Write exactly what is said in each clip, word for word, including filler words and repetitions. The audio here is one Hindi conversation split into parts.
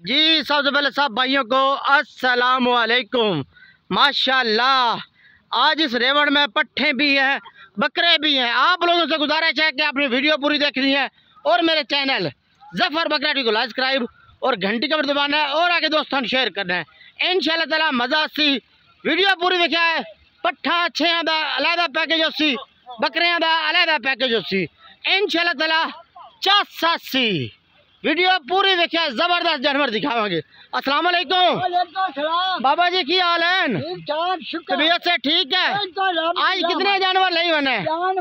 जी सबसे पहले सब भाइयों को अस्सलाम वालेकुम। माशाल्लाह आज इस रेवड़ में पट्ठे भी हैं, बकरे भी हैं। आप लोगों से गुजारिश है कि आपने वीडियो पूरी देखनी है और मेरे चैनल जफर बकरा को सब्सक्राइब और घंटी का दबाना है और आगे दोस्तों शेयर करना है। इंशाल्लाह ताला मजा सी वीडियो पूरी देखा है। पट्ठा छे दा अलहदा पैकेज होसी, बकरियां दा अलहदा पैकेज होसी। इंशाल्लाह ताला चासा सी वीडियो पूरी देखिए, जबरदस्त जानवर दिखावांगे। अस्सलाम वालेकुम बाबा जी, की हाल है? तबीयत से ठीक है? आज कितने जानवर नहीं बने?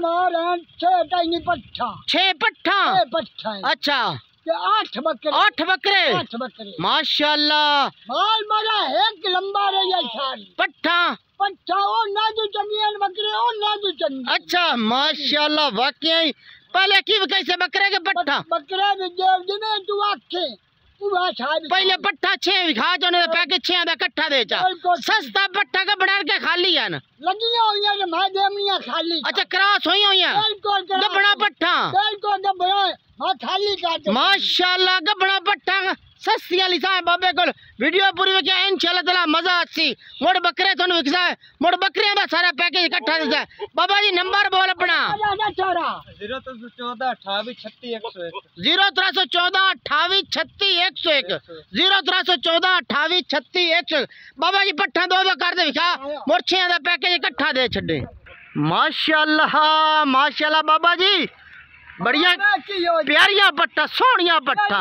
छह पट्ठा। अच्छा आठ बकरे। आठ बकरे आठ बकरे माशाल्लाह। माल मारा एक लंबा रही पट्ठा पट्ठा और नाजू चंगी बकरे और नाजू चंगी। अच्छा माशाल्लाह, वाकई पहले की कैसे बकरे के पट्ठा बकरे जिन्हें तू आखे पहले पट्ठा छे विखा जो ने पैकेज छे दा इकट्ठा दे चा सस्ता पट्ठा का बना के खाली है ना लगी हुई है मैं देमनिया खाली। अच्छा क्रॉस हुई हुई है गबड़ा पट्ठा बिल्कुल गबड़ा हां खाली काट माशाल्लाह। गबड़ा पट्ठा सस्ती वाली सा बाबे को वीडियो पूरी देखिए इंशाल्लाह ताला मजा आसी। मोड़ बकरे थोन विकसा है, मोड़ बकरियां दा सारा पैकेज इकट्ठा देता है। बाबा जी नंबर बोल अपना जीरो तीन सौ चौदह अठावी छत्ती एक सौ एक जीरो त्रै सौ चौदह अठावी छत्ती एक सौ एक जीरो त्रै सौ चौदह अठावी छत्ती एक सौ एक। बाबा जी पट्ठा दो दो कर दे विखा, मोर्छियां दा पैकेज इकट्ठा दे छड़े। माशाल्लाह माशाल्लाह बाबा जी बढ़िया प्यारिया पट्टा सोनिया पट्टा।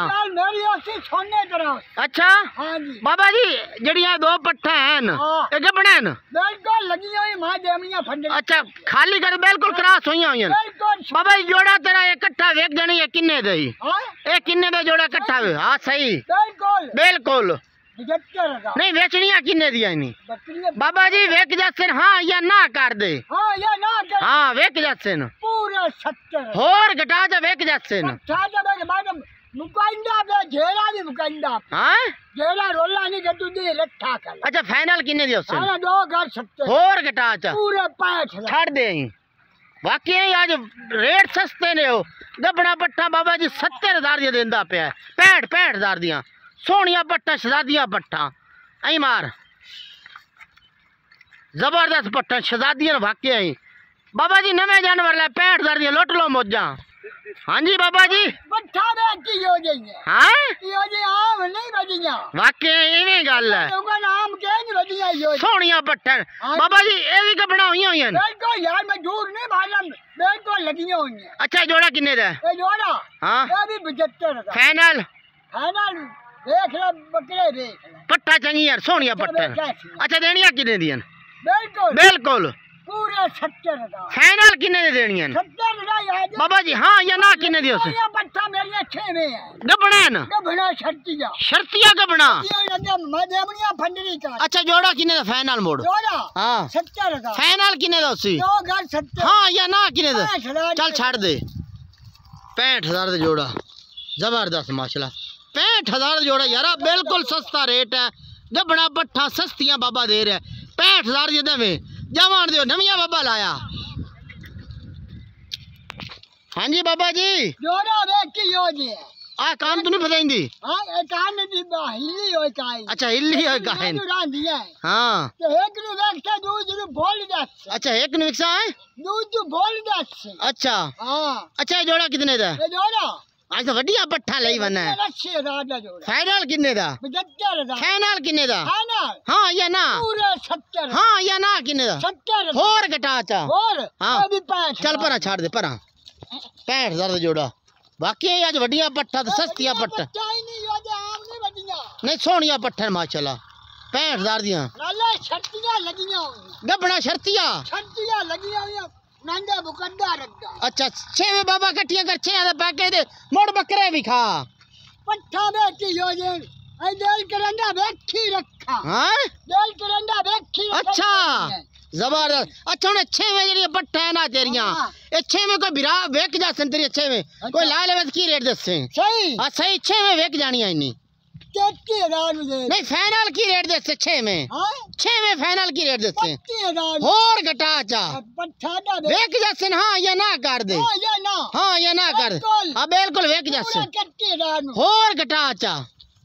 अच्छा हाँ जी बाबा जी जड़िया दो पट्टा है बिल्कुल लगी हुई मां देमनिया फंड। अच्छा खाली कर बिल्कुल क्रॉस हुई हुई बाबा जी जोड़ा तेरा इकट्ठा वेख देनी है किन्ने दे ये किन्ने दे जोड़ा इकट्ठा वे। हाँ सही बिल्कुल बिल्कुल नहीं बेचनिया किन्ने दिया नहीं बाबा जी वेख जासे हाँ या ना कर दे। हाँ या ना कर हाँ वेख जासे न पूरे सत्तर और घटा जा वेख जासे न मुकाइंदा बे घेरा भी मुकाइंदा। हाँ घेरा रोला नहीं कर तुझे रखा कर। अच्छा फाइनल किन्ने दियो से सारा दो घर सत्तर और घटा जा पूरे पैंठ छाड़ दे। बाकी आज रेट सस्ते ने हो। गबड़ा पट्टा बाबा जी सत्तर हजार दिया देंदा पे पैंठ पैंठ हजार दिया सोनिया पट्टा शहजादिया पट्टा आई मार जबरदस्त पट्टा शहजादिया वाकई आई। बाबा जी नवे जानवर ले पैंठ हजार दिया लुट लो मौजा। हाँ जी बाबा जी पट्ठा बेची हो जाइए। हाँ यो जी आम नहीं बजिया वाकई इवें गल है उनका नाम क्या नहीं बजिया यो सोनिया पट्टा बाबा जी ये भी कपड़ा हुई हुई हैं बिल्कुल यार मैं झूठ नहीं मालूम बिल्कुल लगी हुई है। अच्छा जोड़ा किन्ने दा ये जोड़ा हाँ ये भी पचहत्तर का फाइनल फाइनल देख ले बकरे देख ले पट्टा चंगी यार सोनिया पट्टा। अच्छा देनिया किन्ने दियां बिल्कुल बिल्कुल पूरे सत्तर का फाइनल किन्ने दे देनियां सत्तर का यार बाबा जी। हाँ या ना किन्ने दियो से ये पट्टा मेरे छे में है गबड़ा है ना गबड़ा शर्तिया शर्तिया गबड़ा ये लगे मदेमनिया फंडरी का। अच्छा जोड़ा किन्ने दा फाइनल मोड़ जोड़ा हाँ सत्तर का फाइनल किन्ने दा उसी दो घर सत्तर हाँ या ना किन्ने दा पैंठ हजार चल छाड़ दे पैंठ हजार दा जोड़ा जबरदस्त माशाल्लाह पैंठ हजार दा जोड़ा यार बिल्कुल सस्ता रेट है। गबड़ा पट्ठा सस्तियां बाबा दे रहा है पैंठ हजार दे देवे जवान दियो नविया बाबा लाया। हाँ जी बाबा जी जोड़ा देख की यो जी आ काम तो नहीं बताइंदी। हां ए कान दी हिल्ली होय काई। अच्छा हिल्ली होय काई रांधिया हां तो एक नु देखता दूध नु बोल जात। अच्छा एक नु विकसा है दूध तो बोल जात। अच्छा हां अच्छा ये जोड़ा कितने दा? ये जोड़ा आज तो बढ़िया पट्ठा लई बना है। अच्छे राजा जोड़ा फाइनल कितने दा? पचहत्तर का फाइनल कितने दा? फाइनल हां या ना पूरे सत्तर हां या ना कितने दा? सत्तर और घटा चा और हां अभी पैंठ चल परा छाड़ दे परा पैंठ हजार दा जोड़ा। बाकी आज बढ़िया पट्टा तो सस्तिया पट्टा नहीं यो जे आम नहीं बढ़िया नहीं सोनिया पट्टा माशाल्लाह पैंठ हजार दिया नाले शर्तियां लगियां गबड़ा शर्तिया शर्तियां लगियां हुई नंगा बुकंदा रखा। अच्छा छे में बाबा कट्टियां कर छे दा पैकेज दे मोड़ बकरे भी खा पट्ठा बेची यो जे ए दिल करंदा बेखी रखा। हां दिल करंदा बेखी अच्छा जबरदस्त। अच्छा उन्हें छे में जड़ी पट्टा है ना तेरियां ए छे में कोई बिरा वेक जा संतरी छे में कोई ला लेवे की रेट दसे सही। हां सही छे में वेक जानी है नहीं तेती हजार में नहीं फाइनल की रेट दसे छे में हां छे में फाइनल की रेट दसे तेती हजार और घटा चा पट्ठा दा वेक जासे हां या ना कर दे। हां या ना हां या ना कर हां बिल्कुल वेक जासे तेती हजार और घटा चा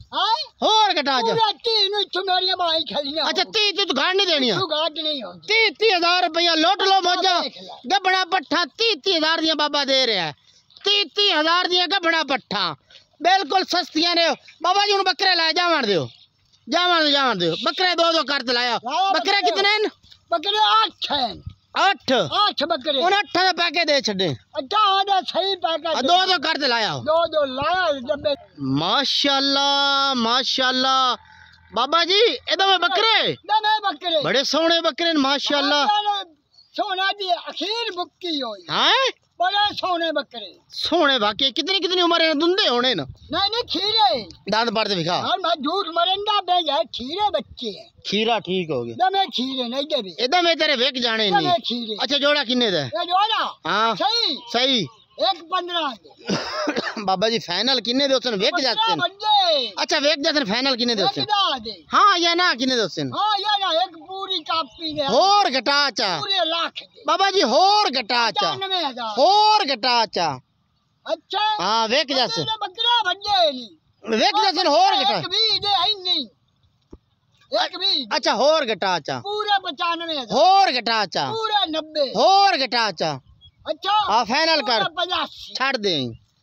हाय होर घटा च पूरा तीन इत्थों मेरियां बाई खलियां अच्छा तीह तू गाड़ नहीं देनी तू गाड़ नहीं होंदी तीह तीह हजार रुपया लुट लो मौजा गबड़ा पट्ठा तीह तीह हजार दियां बाबा दे रहा है तीह तीह हजार दियां गबड़ा पट्ठा बिल्कुल सस्तियां ने बाबा जी हूं बकरे लाए जावन दियो जावन दो जावन दियो बकरे दो दो कर लाया बकरे कितने न बकरे आठ हैं आठ आठ बकरे उन अठा दे पैके दे छड़े अच्छा आधा सही पैकेट दो दो कर लाया दो दो लाया डब्बे माशाल्लाह माशाल्लाह बाबा जी एदा में बकरे दमे बकरे बड़े सोहने बकरे न माशाल्लाह सोना दी अखीर बुक्की होई हैं बड़े सोने बकरे सोहने बाकी कितनी कितनी उम्र है दुंदे होने न नहीं नहीं खीरे दांत पड़ दे दिखा और मैं झूठ मरंदा बे जाए खीरे बच्चे हैं खीरा ठीक हो गया दमे खीरे नहीं दे भी एदा में तेरे वेक जाने दमे नहीं खीरे अच्छा जोड़ा किन्ने दा ये जोड़ा हां सही सही एक पंद्रह बाबा जी फाइनल किन्ने दे उसन वेक जाते बच्चे अच्छा वेक जाते फाइनल किन्ने दे एक उसन दा दे हां या ना किन्ने दे उसन हां या ना एक पूरी कापी दे होर घटा चा पूरे लाख दे बाबा जी होर घटा चा पचानवे हजार होर घटा चा अच्छा हां वेक जासे बकरा बड्डे नहीं वेक जासे होर घटा एक भी दे है नहीं एक भी अच्छा होर घटा चा पूरे पचानवे हजार होर घटा चा पूरे नब्बे होर घटा चा अच्छा हां फाइनल कर पचासी छाड़ दे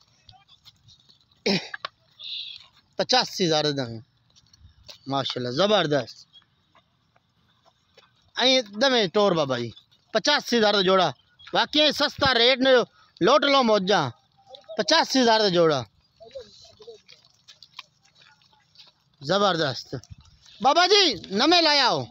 पचासी हजार दम माशाल्लाह जबरदस्त आई दमे टोर बाबा जी पचासी हजार जोड़ा बाकी सस्ता रेट ने लोट लो मौजा पचासी हजार जोड़ा जबरदस्त बाबा जी नमे लाया हो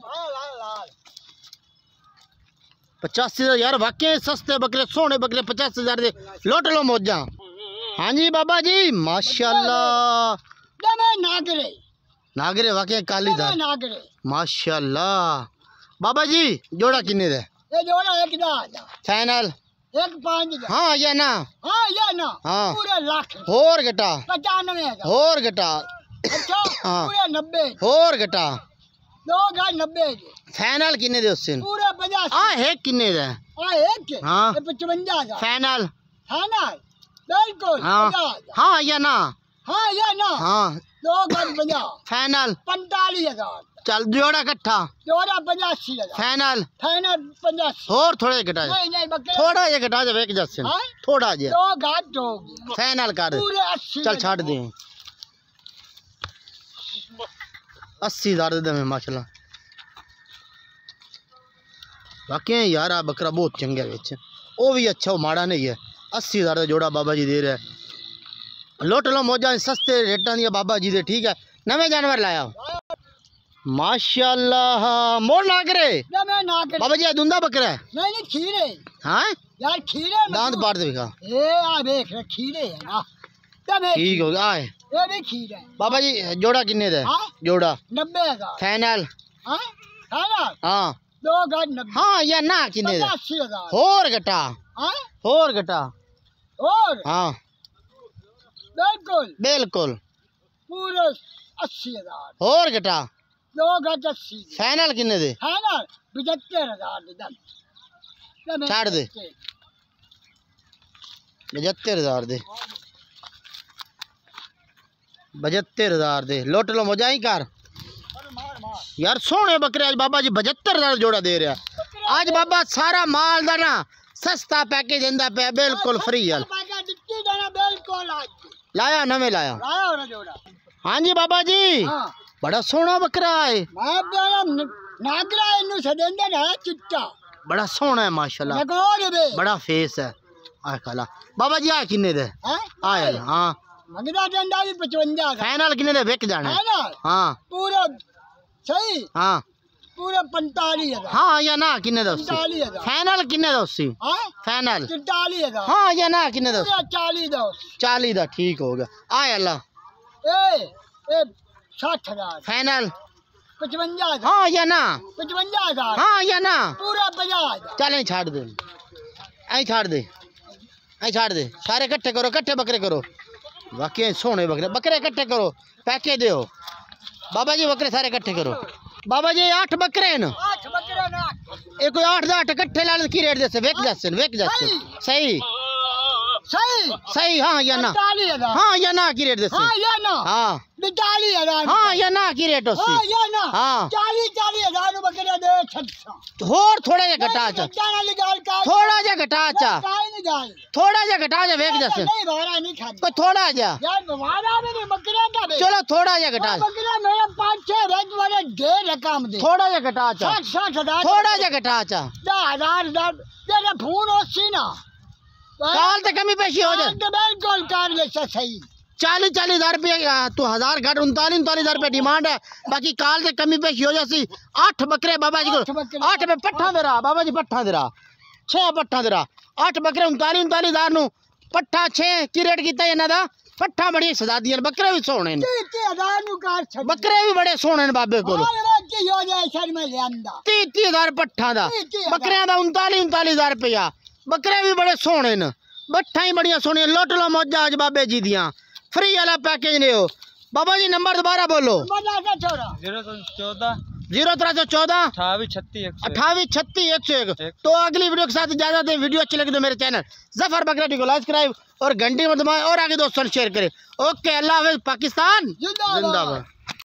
पचासी हजार यार वाकई सस्ते बकरे सोने बकरे पचासी हजार दे लोट लो मौजा हाँ जी बाबा जी माशाल्लाह दमे नागरे नागरे वाकई काली दमे दार नागरे माशाल्लाह बाबा जी जोड़ा किन्ने दे ये जोड़ा एक दा फाइनल एक पाँच दा हाँ या ना हाँ या ना हाँ। पूरे लाख होर घटा पचानवे हजार होर घटा अच्छा हाँ। पूरे नब्बे होर घटा दो हजार नब्बे के फाइनल किन्ने दे उस पूरे पचास हाँ है किन्ने दे हाँ एक हाँ। ये पचवंजा हजार फाइनल है ना बिल्कुल हाँ पचास हजार। हाँ या ना हाँ या ना हाँ दो हजार पचास फाइनल पैंतालीस हजार चल जोड़ा इकट्ठा जोड़ा पचासी हजार फाइनल फाइनल पचासी और थोड़ा घटा जा नहीं नहीं बकरे थोड़ा जा घटा जा एक जैसे हाँ? थोड़ा जा दो घाट होगी फाइनल कर पूरे अस्सी चल हजार। छाड़ दे अस्सी हजार दे में माशाल्लाह बाकी यार आ बकरा बहुत चंगा है विच वो भी अच्छा वो माड़ा नहीं है अस्सी हजार का जोड़ा बाबा जी दे रहे हैं लुट लो मौजा सस्ते रेटा दिया बाबा जी दे ठीक है नवे जानवर लाया माशाल्लाह मोड़ नागरे दमे नागरे बाबा जी दुंदा बकरा है नहीं नहीं खीरे हाँ यार खीरे में दांत पाड़ दे दिखा ए आ देख रे खीरे है ना दमे ठीक हो गया आए ये भी खीरे बाबा जी जोड़ा किन्ने दे हाँ? जोड़ा नब्बे हजार फाइनल हाँ है ना हाँ दो घाट नब्बे हाँ या ना किन्ने दे पचासी हजार होर घटा हाँ होर घटा और हाँ बिल्कुल बिल्कुल पूरे अस्सी हजार होर घटा दो घाट अस्सी फाइनल किन्ने दे है ना पचहत्तर हजार दे दम दमे छाड़ दे। पचहत्तर हजार दे पचहत्तर हजार दे लोट लो मजा ही कर यार सोने बकरे आज बाबा जी पचहत्तर हजार जोड़ा दे रहा आज बाबा सारा माल दा ना सस्ता पैकेज देंदा पे बिल्कुल फ्री है बिल्कुल आज लाया नवे लाया लाया हो ना जोड़ा हाँ जी बाबा जी हाँ बड़ा सोना बकरा है मैं बेरा नागरा इन्नू सदेंदे ना चिट्टा बड़ा सोना है माशाल्लाह नगोड़ बे बड़ा फेस है आ खाला बाबा जी आ किन्ने दे हैं आया हाँ मंगदा डंडा भी पचवंजा का फाइनल किन्ने दे बिक जाना है ना हाँ पूरा सही हाँ पूरे पैंतालीस हजार हाँ या ना किन्ने दे उससे पैंतालीस हजार फाइनल किन्ने दे उससे हाँ फाइनल पैंतालीस हजार हाँ या ना किन्ने दे पूरा चालीस दो चालीस दा ठीक हो गया आए अल्लाह ए ए साठ हजार फाइनल पचवंजा हजार हाँ या ना पचवंजा हजार हाँ या ना पूरा पचास हजार चल यहीं छाड़ दे यहीं छाड़ दे यहीं छाड़ दे सारे इकट्ठे करो इकट्ठे बकरे करो बाकी सोने बकरे बकरे इकट्ठे करो पैके दो बाबा जी बकरे सारे इकट्ठे करो बाबा जी आठ बकरे हैं ना आठ बकरे ना ये कोई आठ आठ इकट्ठे लाने की रेट जैसे वेक जैसे वेक जैसे सही सही सही हाँ या ना? चालीस हजार हाँ या ना की रेट दसी? हाँ या ना? हाँ चालीस हजार हाँ या ना की रेट होसी? हाँ या ना? हाँ चालीस चालीस हजार नु बकरियां दे छत्ता होर थोड़ा जा घटा चा, जाना निकाल का थोड़ा जा घटा चा, काय निकाल थोड़ा जा घटा जा वेख जैसे नहीं भाड़ा नहीं खाती कोई थोड़ा जा, यार भाड़ा में नहीं बकरियां का दे चलो थोड़ा जा घटा, बकरियां मेरे पाँच छह रेट वाले ढेर रकम दे थोड़ा जा घटा चा, साठ साठ हजार थोड़ा जा घटा चा, दस हजार हजार तेरा फोन होसी ना काल तक कमी पेशी हो जाए तो बिल्कुल कर ले सही चालीस चालीस हजार रुपये तो हजार घट उनतालीस उनतालीस हजार रुपये डिमांड है, बाकी काल से कमी पेशी हो जाती। आठ बकरे बाबा जी को आठ में पट्ठा दे रहा बाबा जी, पट्ठा दे रहा छह पट्ठा दे रहा आठ बकरे उनतालीस उनतालीस हजार नु पट्ठा छह की रेट किता इन्हां दा पट्ठा बड़ी सजा दिया, बकरे भी सोने ने बकरे भी बड़े सोने ने बाबे को तीस तीस हजार पट्ठा दा बकरियां दा उनतालीस उनतालीस हजार रुपया, बकरे भी बड़े सोने ने बट्ठा ही बड़िया सोनिया लुट लो मौजा आज बाबे जी दियां फ्री वाला पैकेज ले हो। बाबा जी नंबर दोबारा बोलो जीरो चौदह जीरो तरह सौ चौदह अठावी छत्तीस अठावी छत्तीस एक सौ एक। तो अगली वीडियो के साथ इजाजत दें, वीडियो अच्छी लगी तो मेरे चैनल जफर बकरा को लाइक सब्सक्राइब और घंटी में दबाएं और आगे दोस्तों शेयर करें। ओके अल्लाह हाफिज़, पाकिस्तान जिंदाबाद।